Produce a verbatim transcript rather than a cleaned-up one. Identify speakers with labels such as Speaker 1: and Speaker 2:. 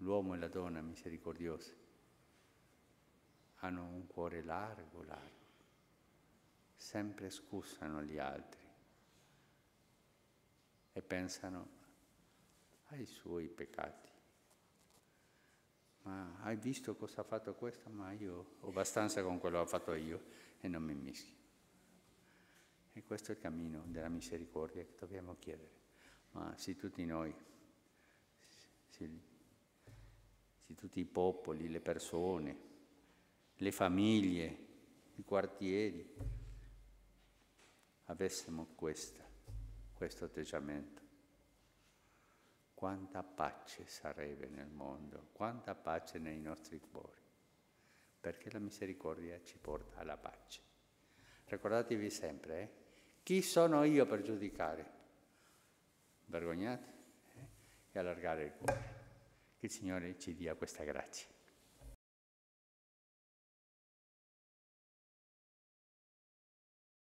Speaker 1: l'uomo e la donna misericordiosi hanno un cuore largo, largo, sempre scusano gli altri e pensano ai suoi peccati. Ma hai visto cosa ha fatto questo? Ma io ho abbastanza con quello che ho fatto io e non mi mischio. E questo è il cammino della misericordia che dobbiamo chiedere. Ma se tutti noi, se, se tutti i popoli, le persone, le famiglie, i quartieri, avessimo questa, questo atteggiamento, quanta pace sarebbe nel mondo, quanta pace nei nostri cuori, perché la misericordia ci porta alla pace. Ricordatevi sempre, eh? Chi sono io per giudicare? Vergognate eh? e allargare il cuore. Che il Signore ci dia questa grazia.